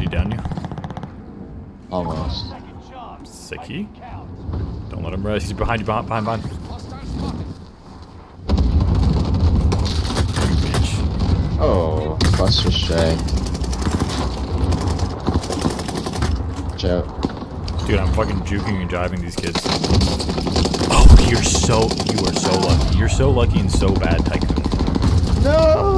down you? Almost. Sicky. Don't let him rest. He's behind you, behind. Bitch. Oh, Buster Stray. Watch out. Dude, I'm fucking juking and driving these kids. Oh, you are so lucky. You're so lucky and so bad, Tycoon. No!